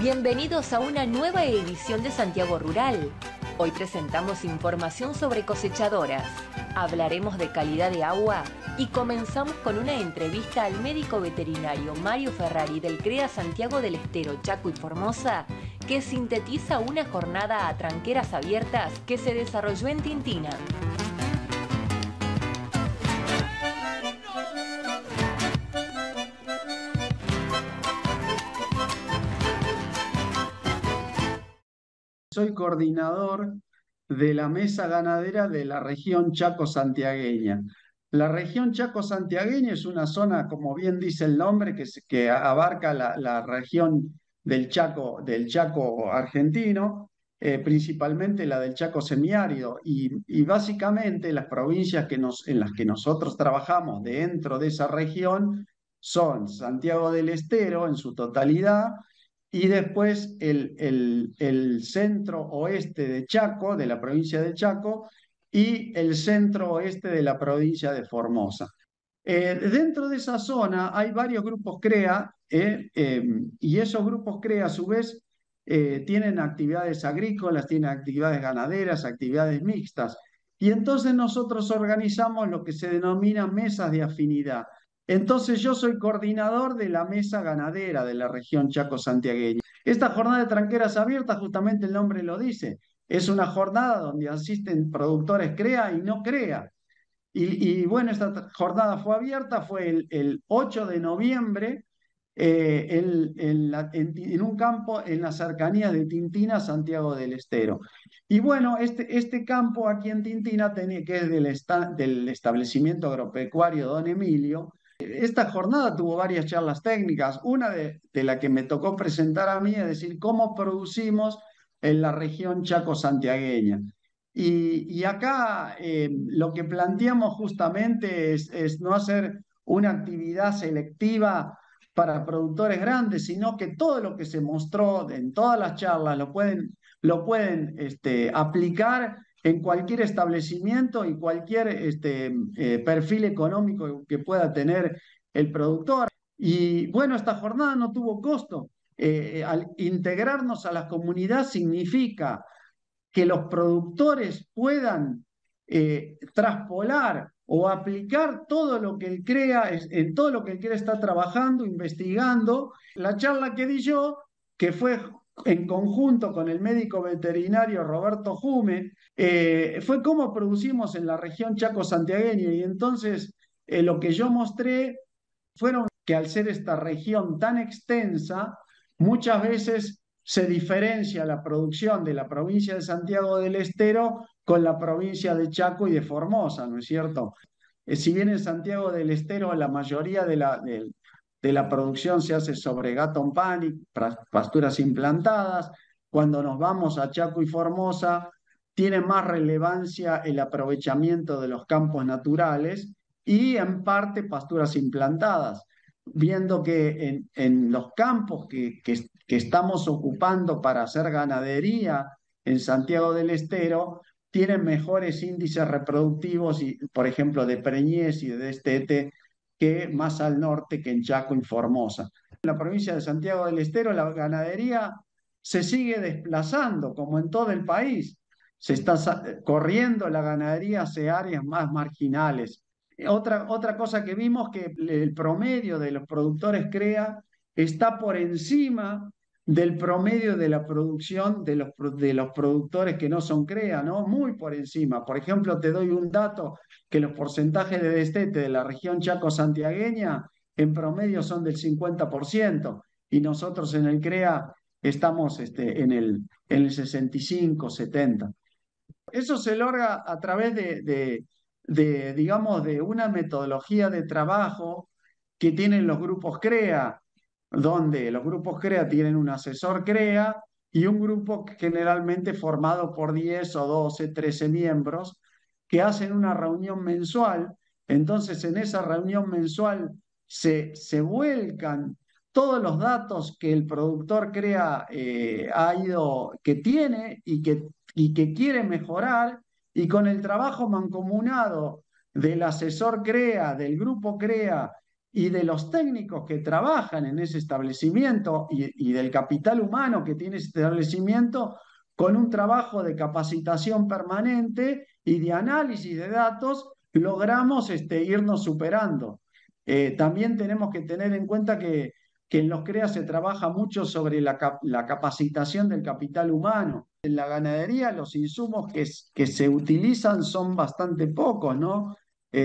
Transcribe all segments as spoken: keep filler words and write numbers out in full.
Bienvenidos a una nueva edición de Santiago Rural. Hoy presentamos información sobre cosechadoras, hablaremos de calidad de agua y comenzamos con una entrevista al médico veterinario Mario Ferrari del CREA Santiago del Estero, Chaco y Formosa, que sintetiza una jornada a tranqueras abiertas que se desarrolló en Tintina. Soy coordinador de la mesa ganadera de la región Chaco Santiagueña. La región Chaco Santiagueña es una zona, como bien dice el nombre, que, se- que abarca la, la región del Chaco, del Chaco argentino, eh, principalmente la del Chaco semiárido, y, y básicamente las provincias que nos, en las que nosotros trabajamos dentro de esa región son Santiago del Estero en su totalidad, y después el, el, el centro oeste de Chaco, de la provincia de Chaco, y el centro oeste de la provincia de Formosa. Eh, dentro de esa zona hay varios grupos CREA, eh, eh, y esos grupos CREA a su vez eh, tienen actividades agrícolas, tienen actividades ganaderas, actividades mixtas. Y entonces nosotros organizamos lo que se denomina mesas de afinidad. Entonces yo soy coordinador de la mesa ganadera de la región Chaco Santiagueña. Esta jornada de tranqueras abiertas, justamente el nombre lo dice, es una jornada donde asisten productores CREA y no CREA. Y, y bueno, esta jornada fue abierta, fue el, el ocho de noviembre, eh, en, en la- en- en un campo en las cercanías de Tintina, Santiago del Estero. Y bueno, este, este campo aquí en Tintina, tenía, que es del, esta- del establecimiento agropecuario Don Emilio. Esta jornada tuvo varias charlas técnicas, una de, de la que me tocó presentar a mí, es decir, cómo producimos en la región Chaco Santiagueña. Y, y acá eh, lo que planteamos justamente es, es no hacer una actividad selectiva para productores grandes, sino que todo lo que se mostró en todas las charlas lo pueden, lo pueden este, aplicar en cualquier establecimiento y cualquier este, eh, perfil económico que pueda tener el productor. Y bueno, esta jornada no tuvo costo. Eh, al integrarnos a la comunidad significa que los productores puedan eh, traspolar o aplicar todo lo que él crea, en todo lo que él crea está trabajando, investigando. La charla que di yo, que fue en conjunto con el médico veterinario Roberto Jume, eh, fue cómo producimos en la región Chaco Santiagueña. Y entonces eh, lo que yo mostré fueron que al ser esta región tan extensa, muchas veces se diferencia la producción de la provincia de Santiago del Estero con la provincia de Chaco y de Formosa, ¿no es cierto? Eh, si bien en Santiago del Estero la mayoría de la, de, de la producción se hace sobre Gatton Panic, pasturas implantadas, cuando nos vamos a Chaco y Formosa, tiene más relevancia el aprovechamiento de los campos naturales y en parte pasturas implantadas, viendo que en, en los campos que, que, que estamos ocupando para hacer ganadería en Santiago del Estero, tienen mejores índices reproductivos, y, por ejemplo, de preñez y de destete, que más al norte, que en Chaco y Formosa. En la provincia de Santiago del Estero, la ganadería se sigue desplazando, como en todo el país. Se está corriendo la ganadería hacia áreas más marginales. Otra, otra cosa que vimos, que el promedio de los productores CREA está por encima del promedio de la producción de los, de los productores que no son CREA, ¿no? Muy por encima. Por ejemplo, te doy un dato, que los porcentajes de destete de la región Chaco Santiagueña en promedio son del cincuenta por ciento, y nosotros en el CREA estamos este, en el, en el sesenta y cinco, setenta. Eso se logra a través de, de, de, digamos, de una metodología de trabajo que tienen los grupos CREA, donde los grupos CREA tienen un asesor CREA y un grupo generalmente formado por diez o doce, trece miembros que hacen una reunión mensual. Entonces, en esa reunión mensual se, se vuelcan todos los datos que el productor CREA eh, ha ido, que tiene y que, y que quiere mejorar, y con el trabajo mancomunado del asesor CREA, del grupo CREA y de los técnicos que trabajan en ese establecimiento y, y del capital humano que tiene ese establecimiento, con un trabajo de capacitación permanente y de análisis de datos, logramos este, irnos superando. Eh, también tenemos que tener en cuenta que, que en los CREA se trabaja mucho sobre la, cap la capacitación del capital humano. En la ganadería los insumos que, que se utilizan son bastante pocos, ¿no?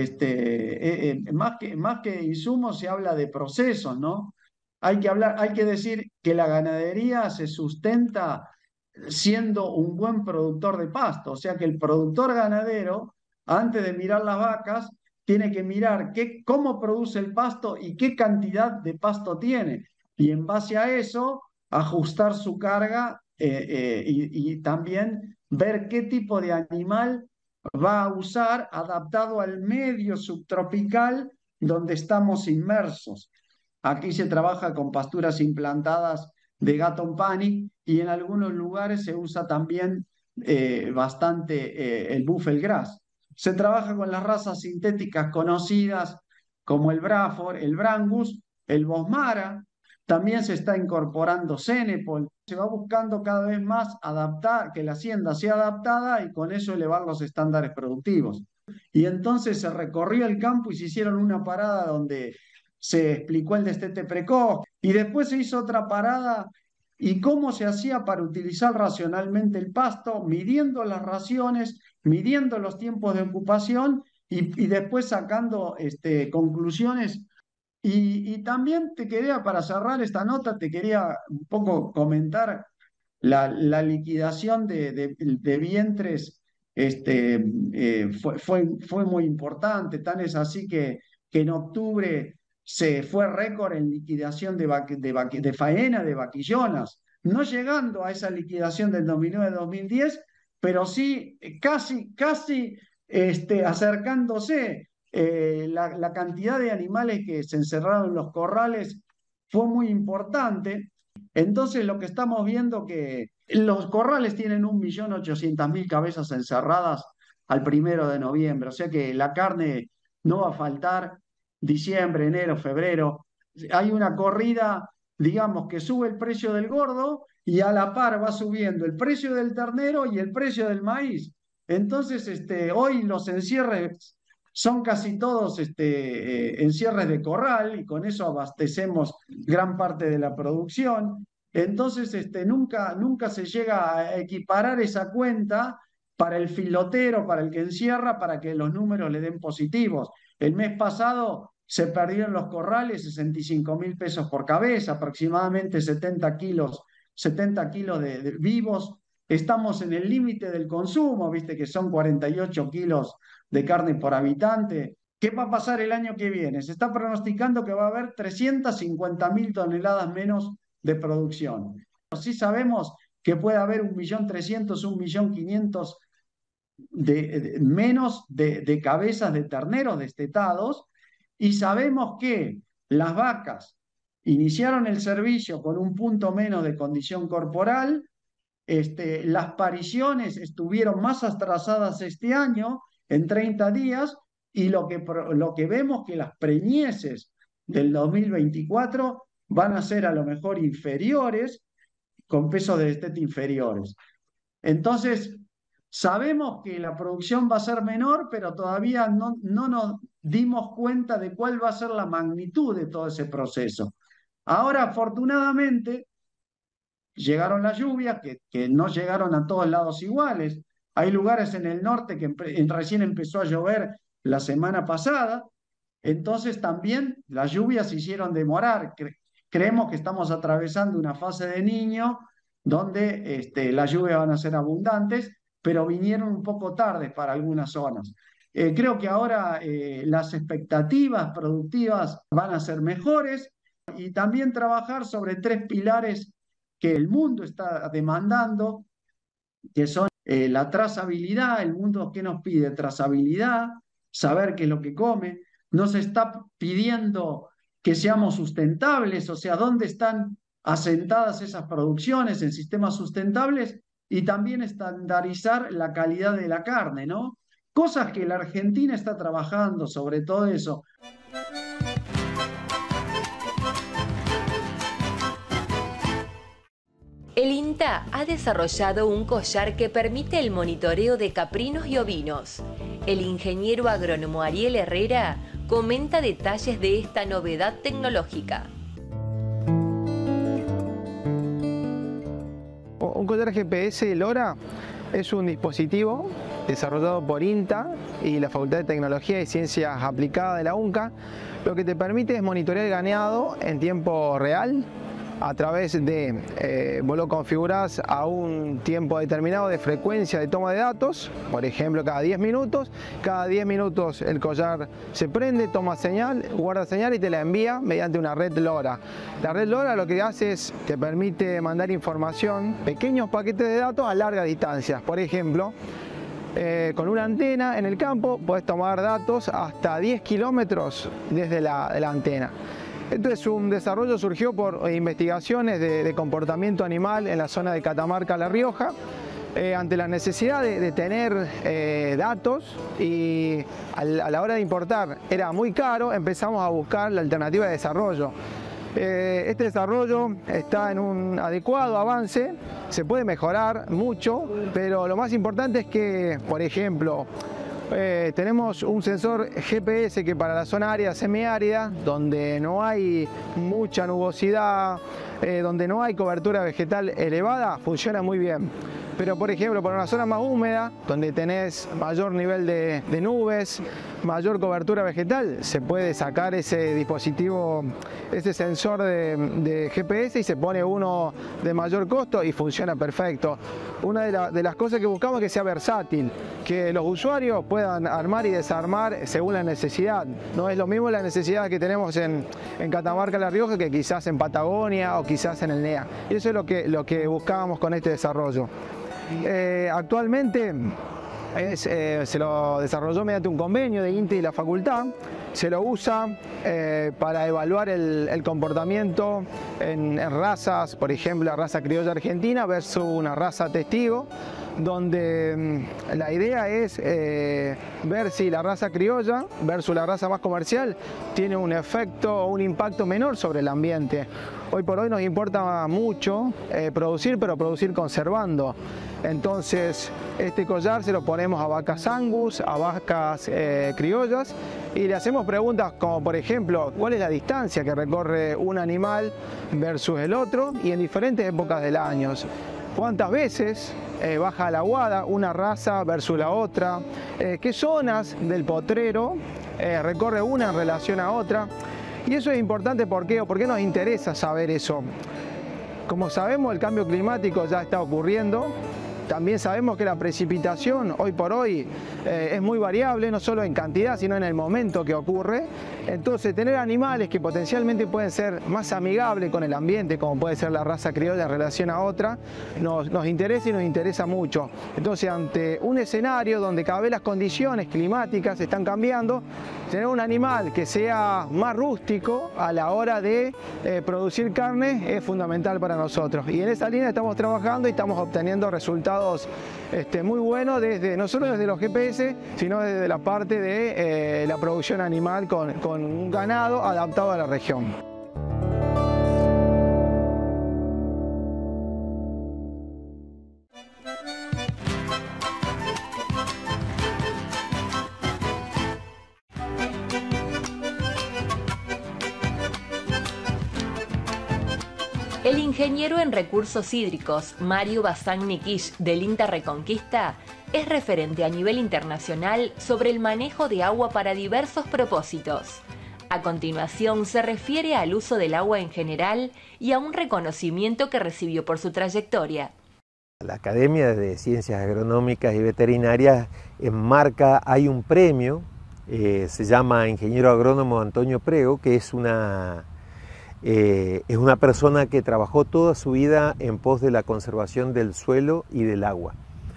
Este, eh, eh, más que, más que insumos se habla de procesos, ¿no? Hay que hablar, hay que decir que la ganadería se sustenta siendo un buen productor de pasto, o sea que el productor ganadero, antes de mirar las vacas, tiene que mirar qué, cómo produce el pasto y qué cantidad de pasto tiene, y en base a eso ajustar su carga eh, eh, y, y también ver qué tipo de animal va a usar adaptado al medio subtropical donde estamos inmersos. Aquí se trabaja con pasturas implantadas de Gatton Panic y en algunos lugares se usa también eh, bastante eh, el Buffel Grass. Se trabaja con las razas sintéticas conocidas como el Braford, el Brangus, el Bosmara. También se está incorporando Cenepol. Se va buscando cada vez más adaptar, que la hacienda sea adaptada y con eso elevar los estándares productivos. Y entonces se recorrió el campo y se hicieron una parada donde se explicó el destete precoz y después se hizo otra parada y cómo se hacía para utilizar racionalmente el pasto, midiendo las raciones, midiendo los tiempos de ocupación y, y después sacando este, conclusiones. Y, y también te quería, para cerrar esta nota, te quería un poco comentar la, la liquidación de, de, de vientres. Este, eh, fue, fue, fue muy importante, tan es así que, que en octubre se fue récord en liquidación de, de, de faena de vaquillonas, no llegando a esa liquidación del dos mil nueve dos mil diez, pero sí casi, casi este, acercándose. Eh, la, la cantidad de animales que se encerraron en los corrales fue muy importante. Entonces lo que estamos viendo que los corrales tienen un millón ochocientas mil cabezas encerradas al primero de noviembre, o sea que la carne no va a faltar diciembre, enero, febrero. Hay una corrida, digamos, que sube el precio del gordo y a la par va subiendo el precio del ternero y el precio del maíz. Entonces, este, hoy los encierres son casi todos este, eh, encierres de corral y con eso abastecemos gran parte de la producción. Entonces, este, nunca, nunca se llega a equiparar esa cuenta para el filotero, para el que encierra, para que los números le den positivos. El mes pasado se perdieron los corrales sesenta y cinco mil pesos por cabeza, aproximadamente setenta kilos, setenta kilos de, de vivos. Estamos en el límite del consumo, viste que son cuarenta y ocho kilos de carne por habitante. ¿Qué va a pasar el año que viene? Se está pronosticando que va a haber trescientas cincuenta mil toneladas menos de producción. Sí sabemos que puede haber un millón trescientos, un millón quinientos de, de, menos de, de cabezas de terneros destetados, y sabemos que las vacas iniciaron el servicio con un punto menos de condición corporal. Este, las pariciones estuvieron más atrasadas este año, en treinta días, y lo que, lo que vemos que las preñeces del dos mil veinticuatro van a ser a lo mejor inferiores, con pesos de destete inferiores. Entonces, sabemos que la producción va a ser menor, pero todavía no, no nos dimos cuenta de cuál va a ser la magnitud de todo ese proceso. Ahora, afortunadamente, llegaron las lluvias, que, que no llegaron a todos lados iguales. Hay lugares en el norte que en, recién empezó a llover la semana pasada, entonces también las lluvias se hicieron demorar. Cre creemos que estamos atravesando una fase de Niño donde este, las lluvias van a ser abundantes, pero vinieron un poco tarde para algunas zonas. Eh, creo que ahora eh, las expectativas productivas van a ser mejores y también trabajar sobre tres pilares que el mundo está demandando, que son eh, la trazabilidad. El mundo, ¿qué nos pide? Trazabilidad, saber qué es lo que come. Nos está pidiendo que seamos sustentables, o sea, dónde están asentadas esas producciones en sistemas sustentables, y también estandarizar la calidad de la carne, ¿no? Cosas que la Argentina está trabajando sobre todo eso. INTA ha desarrollado un collar que permite el monitoreo de caprinos y ovinos. El ingeniero agrónomo Ariel Herrera comenta detalles de esta novedad tecnológica. Un collar G P S LoRa es un dispositivo desarrollado por INTA y la Facultad de Tecnología y Ciencias Aplicadas de la UNCA. Lo que te permite es monitorear el ganado en tiempo real a través de, eh, vos lo configurás a un tiempo determinado de frecuencia de toma de datos, por ejemplo cada diez minutos, cada diez minutos el collar se prende, toma señal, guarda señal y te la envía mediante una red LoRa. La red LoRa lo que hace es, te permite mandar información, pequeños paquetes de datos a largas distancias, por ejemplo, Eh, con una antena en el campo puedes tomar datos hasta diez kilómetros desde la, de la antena. Esto es un desarrollo, surgió por investigaciones de, de comportamiento animal en la zona de Catamarca, La Rioja, eh, ante la necesidad de, de tener eh, datos y al, a la hora de importar era muy caro, empezamos a buscar la alternativa de desarrollo. Este desarrollo está en un adecuado avance, se puede mejorar mucho, pero lo más importante es que, por ejemplo, eh, tenemos un sensor G P S que para la zona árida semiárida, donde no hay mucha nubosidad, eh, donde no hay cobertura vegetal elevada, funciona muy bien. Pero por ejemplo, para una zona más húmeda, donde tenés mayor nivel de, de nubes, mayor cobertura vegetal, se puede sacar ese dispositivo, ese sensor de, de G P S y se pone uno de mayor costo y funciona perfecto. Una de, la, de las cosas que buscamos es que sea versátil, que los usuarios puedan armar y desarmar según la necesidad. No es lo mismo la necesidad que tenemos en, en Catamarca, La Rioja, que quizás en Patagonia o quizás en el N E A. Y eso es lo que, lo que buscábamos con este desarrollo. Eh, actualmente es, eh, se lo desarrolló mediante un convenio de INTA y la facultad, se lo usa eh, para evaluar el, el comportamiento en, en razas, por ejemplo la raza criolla argentina versus una raza testigo, donde mmm, la idea es eh, ver si la raza criolla versus la raza más comercial tiene un efecto o un impacto menor sobre el ambiente. Hoy por hoy nos importa mucho eh, producir, pero producir conservando. Entonces este collar se lo ponemos a vacas angus, a vacas eh, criollas y le hacemos preguntas como por ejemplo cuál es la distancia que recorre un animal versus el otro y en diferentes épocas del año. ¿Cuántas veces eh, baja la aguada una raza versus la otra? Eh, ¿Qué zonas del potrero eh, recorre una en relación a otra? Y eso es importante, ¿por qué? ¿Por qué nos interesa saber eso? Como sabemos, el cambio climático ya está ocurriendo. También sabemos que la precipitación hoy por hoy eh, es muy variable, no solo en cantidad, sino en el momento que ocurre. Entonces, tener animales que potencialmente pueden ser más amigables con el ambiente, como puede ser la raza criolla en relación a otra, nos, nos interesa y nos interesa mucho. Entonces, ante un escenario donde cada vez las condiciones climáticas están cambiando, tener un animal que sea más rústico a la hora de eh, producir carne es fundamental para nosotros. Y en esa línea estamos trabajando y estamos obteniendo resultados Este, muy bueno, desde, no solo desde los G P S, sino desde la parte de eh, la producción animal con, con un ganado adaptado a la región. El ingeniero en recursos hídricos Mario Bazán Nikish del INTA Reconquista es referente a nivel internacional sobre el manejo de agua para diversos propósitos. A continuación se refiere al uso del agua en general y a un reconocimiento que recibió por su trayectoria. La Academia de Ciencias Agronómicas y Veterinarias enmarca, hay un premio, eh, se llama Ingeniero Agrónomo Antonio Prego, que es una... Eh, es una persona que trabajó toda su vida en pos de la conservación del suelo y del agua.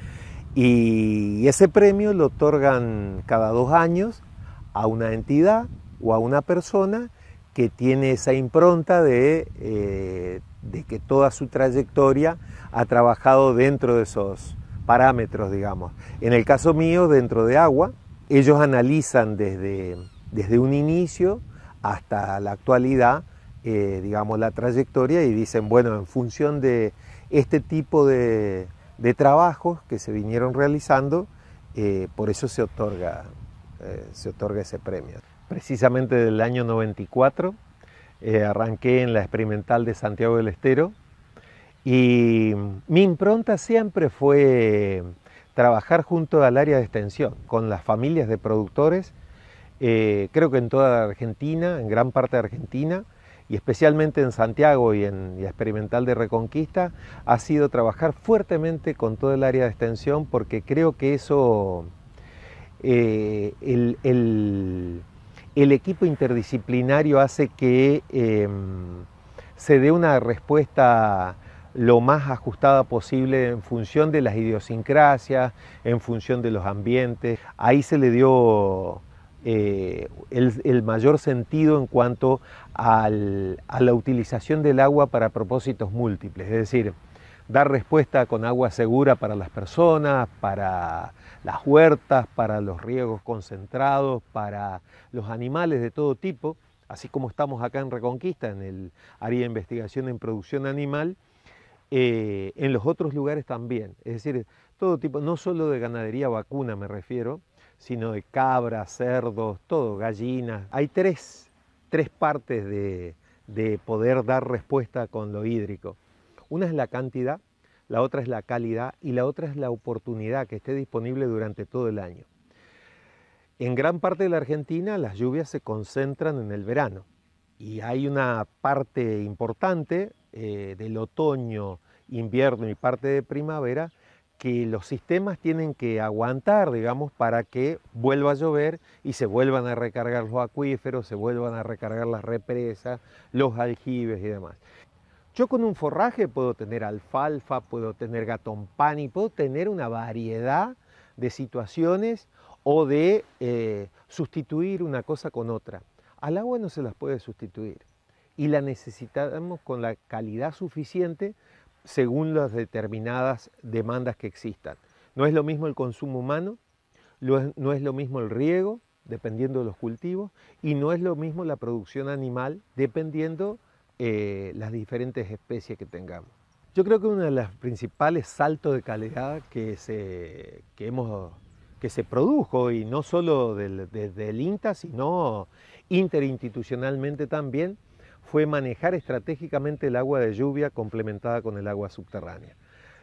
Y ese premio lo otorgan cada dos años a una entidad o a una persona que tiene esa impronta de, eh, de que toda su trayectoria ha trabajado dentro de esos parámetros, digamos. En el caso mío, dentro de agua, ellos analizan desde, desde un inicio hasta la actualidad, Eh, digamos, la trayectoria y dicen, bueno, en función de este tipo de, de trabajos que se vinieron realizando, eh, por eso se otorga, eh, se otorga ese premio. Precisamente del año noventa y cuatro eh, arranqué en la experimental de Santiago del Estero y mi impronta siempre fue trabajar junto al área de extensión, con las familias de productores, eh, creo que en toda Argentina, en gran parte de Argentina, y especialmente en Santiago y en y Experimental de Reconquista, ha sido trabajar fuertemente con todo el área de extensión, porque creo que eso, eh, el, el, el equipo interdisciplinario hace que eh, se dé una respuesta lo más ajustada posible en función de las idiosincrasias, en función de los ambientes. Ahí se le dio eh, el, el mayor sentido en cuanto al, a la utilización del agua para propósitos múltiples, es decir, dar respuesta con agua segura para las personas, para las huertas, para los riegos concentrados, para los animales de todo tipo, así como estamos acá en Reconquista, en el área de investigación en producción animal. Eh, en los otros lugares también, es decir, todo tipo, no solo de ganadería vacuna me refiero, sino de cabras, cerdos, todo, gallinas. Hay tres, tres partes de, de poder dar respuesta con lo hídrico. Una es la cantidad, la otra es la calidad y la otra es la oportunidad que esté disponible durante todo el año. En gran parte de la Argentina las lluvias se concentran en el verano y hay una parte importante eh, del otoño, invierno y parte de primavera que los sistemas tienen que aguantar, digamos, para que vuelva a llover y se vuelvan a recargar los acuíferos, se vuelvan a recargar las represas, los aljibes y demás. Yo con un forraje puedo tener alfalfa, puedo tener gatompani, puedo tener una variedad de situaciones o de eh, sustituir una cosa con otra. Al agua no se las puede sustituir y la necesitamos con la calidad suficiente según las determinadas demandas que existan. No es lo mismo el consumo humano, no es lo mismo el riego, dependiendo de los cultivos, y no es lo mismo la producción animal, dependiendo eh, las diferentes especies que tengamos. Yo creo que uno de los principales saltos de calidad que se, que hemos, que se produjo, y no solo del, desde el INTA, sino interinstitucionalmente también, fue manejar estratégicamente el agua de lluvia complementada con el agua subterránea.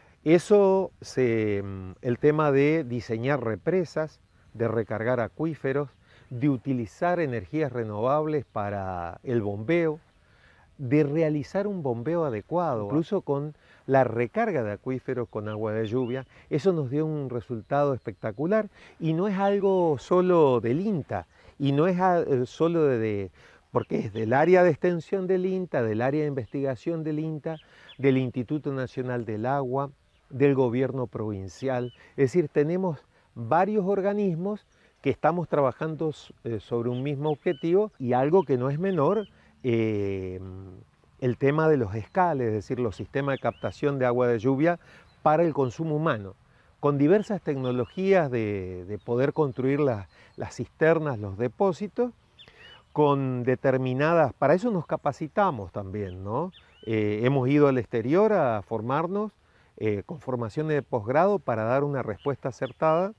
Eso, se, el tema de diseñar represas, de recargar acuíferos, de utilizar energías renovables para el bombeo, de realizar un bombeo adecuado, incluso con la recarga de acuíferos con agua de lluvia, eso nos dio un resultado espectacular y no es algo solo del INTA, y no es solo de, de porque es del área de extensión del INTA, del área de investigación del INTA, del Instituto Nacional del Agua, del gobierno provincial. Es decir, tenemos varios organismos que estamos trabajando sobre un mismo objetivo y algo que no es menor, eh, el tema de los escales, es decir, los sistemas de captación de agua de lluvia para el consumo humano, con diversas tecnologías de, de poder construir la, las cisternas, los depósitos, con determinadas, para eso nos capacitamos también, ¿no? Eh, hemos ido al exterior a formarnos eh, con formaciones de posgrado para dar una respuesta acertada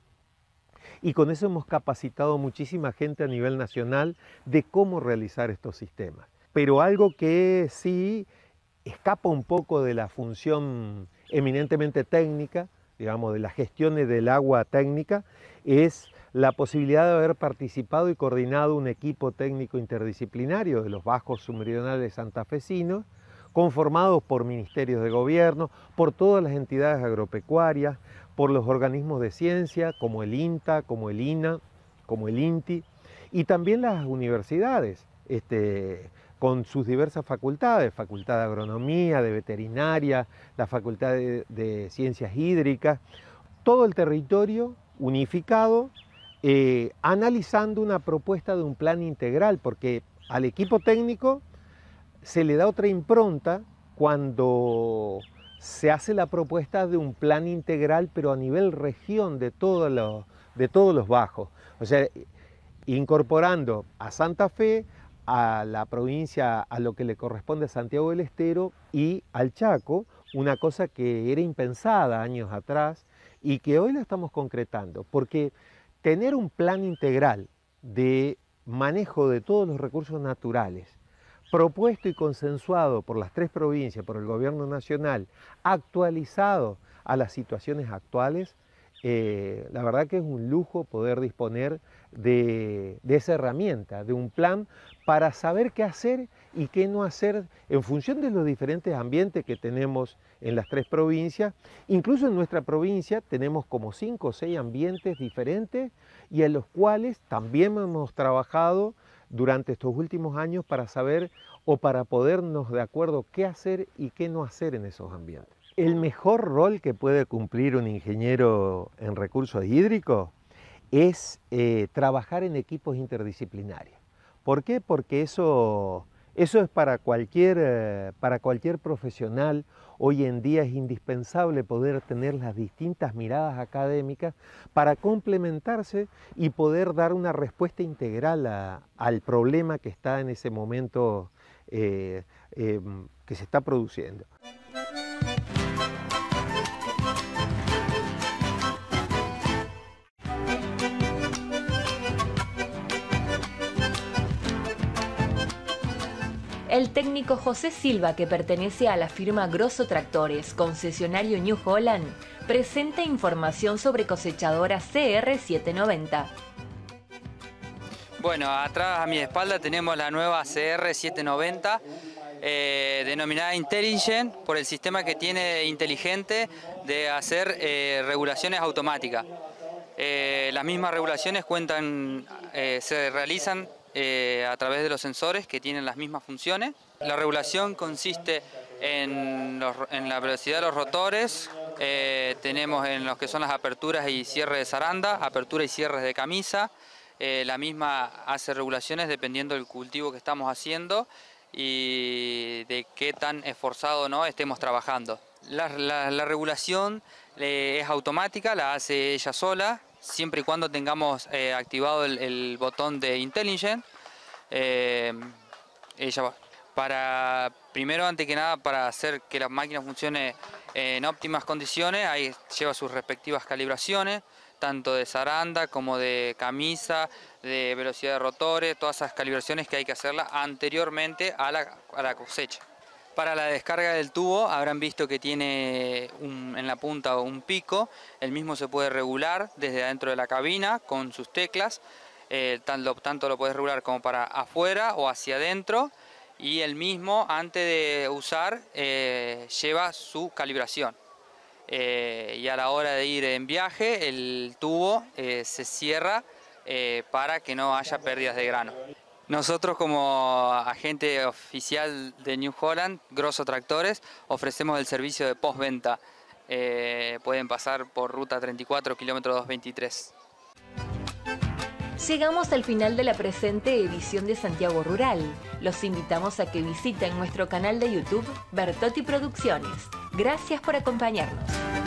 y con eso hemos capacitado muchísima gente a nivel nacional de cómo realizar estos sistemas. Pero algo que sí escapa un poco de la función eminentemente técnica, digamos, de las gestiones del agua técnica, es la posibilidad de haber participado y coordinado un equipo técnico interdisciplinario de los bajos submeridionales santafesinos, conformados por ministerios de gobierno, por todas las entidades agropecuarias, por los organismos de ciencia, como el INTA, como el INA, como el INTI, y también las universidades, este, con sus diversas facultades, facultad de agronomía, de veterinaria, la facultad de, de ciencias hídricas, todo el territorio unificado, eh, analizando una propuesta de un plan integral, porque al equipo técnico se le da otra impronta cuando se hace la propuesta de un plan integral, pero a nivel región de todos los, de todos los bajos, o sea, incorporando a Santa Fe, a la provincia, a lo que le corresponde a Santiago del Estero y al Chaco, una cosa que era impensada años atrás y que hoy la estamos concretando, porque tener un plan integral de manejo de todos los recursos naturales, propuesto y consensuado por las tres provincias, por el gobierno nacional, actualizado a las situaciones actuales, eh, la verdad que es un lujo poder disponer de, de esa herramienta, de un plan para saber qué hacer y qué no hacer en función de los diferentes ambientes que tenemos en las tres provincias. Incluso en nuestra provincia tenemos como cinco o seis ambientes diferentes y en los cuales también hemos trabajado durante estos últimos años para saber o para podernos de acuerdo qué hacer y qué no hacer en esos ambientes. El mejor rol que puede cumplir un ingeniero en recursos hídricos es eh, trabajar en equipos interdisciplinarios. ¿Por qué? Porque eso, eso es para cualquier, eh, para cualquier profesional. Hoy en día es indispensable poder tener las distintas miradas académicas para complementarse y poder dar una respuesta integral a, al problema que está en ese momento eh, eh, que se está produciendo. El técnico José Silva, que pertenece a la firma Grosso Tractores, concesionario New Holland, presenta información sobre cosechadoras C R setecientos noventa. Bueno, atrás a mi espalda tenemos la nueva C R setecientos noventa, eh, denominada Intelligent, por el sistema que tiene inteligente de hacer eh, regulaciones automáticas. Eh, las mismas regulaciones cuentan, eh, se realizan Eh, a través de los sensores que tienen las mismas funciones. La regulación consiste en, los, en la velocidad de los rotores, eh, tenemos en los que son las aperturas y cierres de zaranda, apertura y cierres de camisa. Eh, la misma hace regulaciones dependiendo del cultivo que estamos haciendo y de qué tan esforzado o no estemos trabajando. La, la, la regulación eh, es automática, la hace ella sola, siempre y cuando tengamos eh, activado el, el botón de Intelligent. Eh, ella va. Para, primero, antes que nada, para hacer que la máquina funcione en óptimas condiciones, ahí lleva sus respectivas calibraciones, tanto de zaranda como de camisa, de velocidad de rotores, todas esas calibraciones que hay que hacerlas anteriormente a la, a la cosecha. Para la descarga del tubo habrán visto que tiene un, en la punta un pico, el mismo se puede regular desde adentro de la cabina con sus teclas, eh, tanto, tanto lo puedes regular como para afuera o hacia adentro, y el mismo antes de usar eh, lleva su calibración. Eh, y a la hora de ir en viaje el tubo eh, se cierra eh, para que no haya pérdidas de grano. Nosotros como agente oficial de New Holland, Grosso Tractores, ofrecemos el servicio de postventa. Eh, pueden pasar por ruta treinta y cuatro, kilómetro doscientos veintitrés. Llegamos al final de la presente edición de Santiago Rural. Los invitamos a que visiten nuestro canal de YouTube Bertotti Producciones. Gracias por acompañarnos.